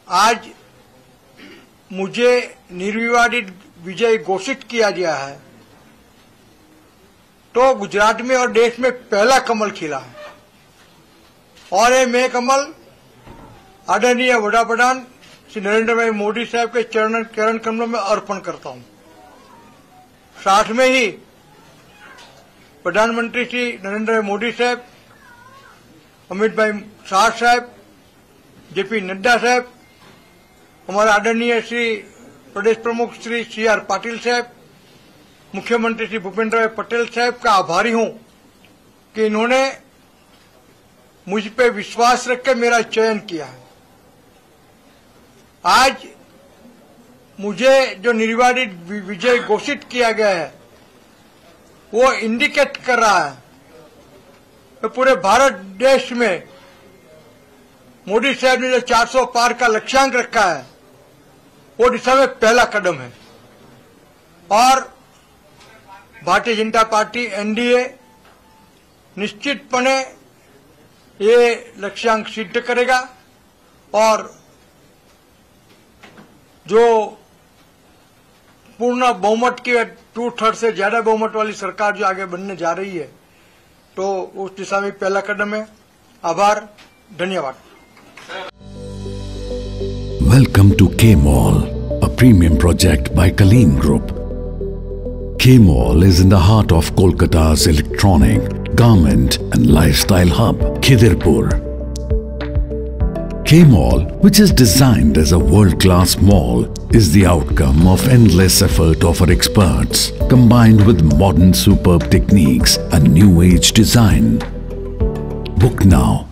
आज मुझे निर्विवादित विजय घोषित किया गया है तो गुजरात में और देश में पहला कमल खिला है और ये मैं कमल आदरणीय वडाप्रधान श्री नरेंद्र भाई मोदी साहब के चरण कमलों में अर्पण करता हूं। साथ में ही प्रधानमंत्री श्री नरेंद्र भाई मोदी साहब, अमित भाई शाह साहब, जेपी नड्डा साहब, हमारे आदरणीय श्री प्रदेश प्रमुख श्री CR पाटिल साहब, मुख्यमंत्री श्री भूपेंद्र भाई पटेल साहब का आभारी हूं कि इन्होंने मुझ पे विश्वास रख के मेरा चयन किया है। आज मुझे जो निर्विवादित विजय घोषित किया गया है वो इंडिकेट कर रहा है कि पूरे भारत देश में मोदी साहब ने जो 400 पार का लक्ष्यांक रखा है वो दिशा में पहला कदम है और भारतीय जनता पार्टी NDA निश्चितपणे ये लक्ष्यांक सिद्ध करेगा और जो पूर्ण बहुमत की 2/3 से ज्यादा बहुमत वाली सरकार जो आगे बनने जा रही है तो उस दिशा में पहला कदम है। आभार, धन्यवाद। Welcome to K-Mall, a premium project by Kaleen Group. K-Mall is in the heart of Kolkata's electronic, garment and lifestyle hub, Khidirpur. K-Mall, which is designed as a world-class mall, is the outcome of endless effort of our experts, combined with modern superb techniques and new-age design. Book now